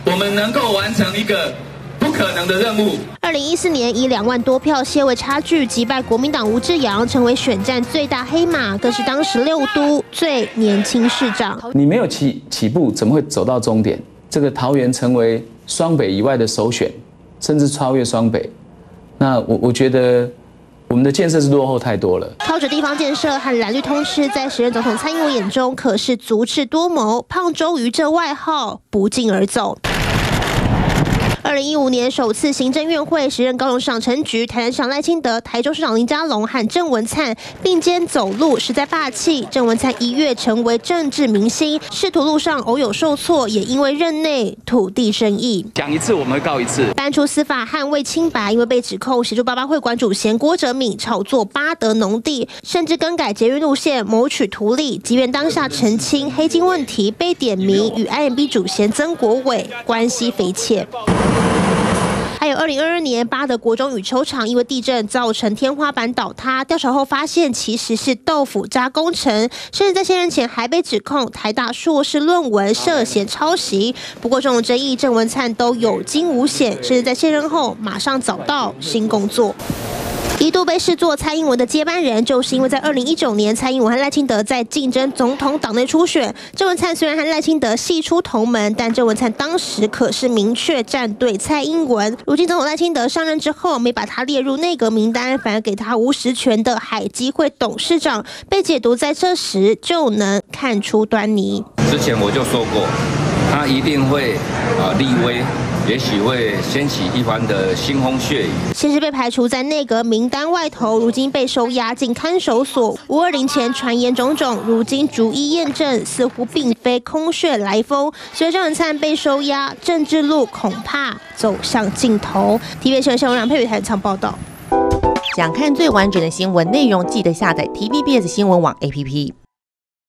我们能够完成一个不可能的任务。 2014年以2万多票些微差距击败国民党吴志阳，成为选战最大黑马，更是当时6都最年轻市长。 你没有起步，怎么会走到终点？这个桃园成为双北以外的首选，甚至超越双北。那我觉得我们的建设是落后太多了。 靠着地方建设和蓝绿通吃，在时任总统蔡英文眼中可是足智多谋，胖周瑜这外号不胫而走。2015年首次行政院会，时任高雄市长陈菊、台南市长赖清德、台中市长林佳龙和郑文灿并肩走路，实在霸气。郑文灿一跃成为政治明星，仕途路上偶有受挫，也因为任内土地争议， 讲一次我们会告一次。 搬出司法捍卫清白，因为被指控协助88会馆主嫌郭哲敏炒作八德农地，甚至更改捷运路线谋取图利。即便当下澄清黑金问题被点名，与 IMB 主嫌曾国伟关系匪浅。还有2022年八德国中羽球场因为地震造成天花板倒塌，调查后发现其实是豆腐渣工程，甚至在卸任前还被指控台大硕士论文涉嫌抄袭。不过这种争议郑文灿都有惊无险，甚至在卸任后马上找到新工作。一度被视作蔡英文的接班人，就是因为在2019年，蔡英文和赖清德在竞争总统党内初选。郑文灿虽然和赖清德系出同门，但郑文灿当时可是明确站队蔡英文。如今总统赖清德上任之后，没把他列入内阁名单，反而给他无实权的海基会董事长，被解读在这时就能看出端倪。 之前我就说过，他一定会立威。也许会掀起一番的腥风血雨。 先是被排除在内阁名单外头，如今被收押进看守所。520前传言种种，如今逐一验证，似乎并非空穴来风。随着郑文灿被收押，政治路恐怕走向尽头。TVBS 新闻谢荣佩宇台场报道。 想看最完整的新闻内容，记得下载 TVBS 新闻网 APP。